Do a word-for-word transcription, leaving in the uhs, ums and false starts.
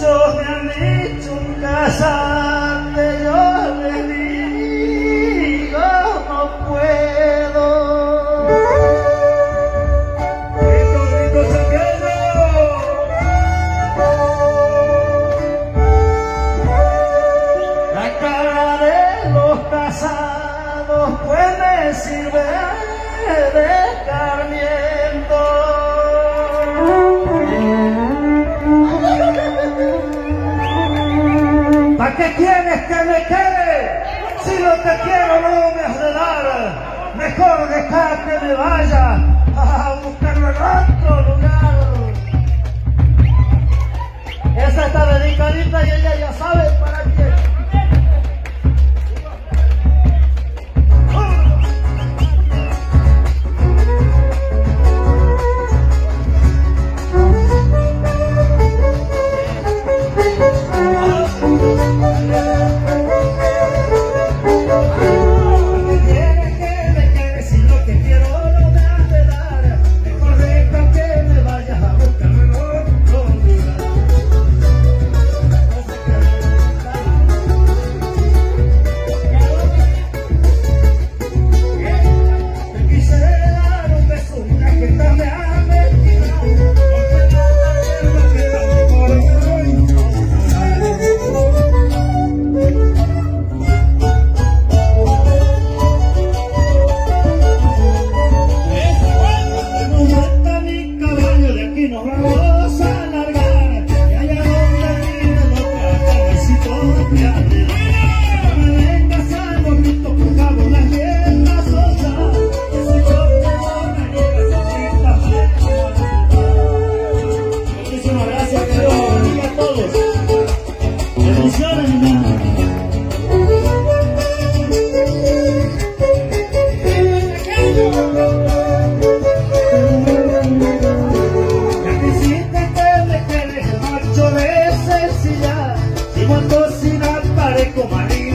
Muchos me han dicho casarte, yo les digo no puedo. Rico, rico, chaqueño. La cara de los casados pues me sirve de escarmiento. ¿Para qué quieres que me quede? Si no te quiero no me has de dar. Mejor dejar que me vaya a buscarlo en otro lugar. Esa está dedicadita y ella ya sabe para quién. Nos vamos a largar y allá donde vive lo que acabecito de arreglar. No me vengas a gorrito, por favor, las piernas soltas. Que soy yo que no me niegas a ti. Muchísimas gracias, que Dios bendiga a todos. Bendiciones, mi hermano. Cuando cocinar parezco marido.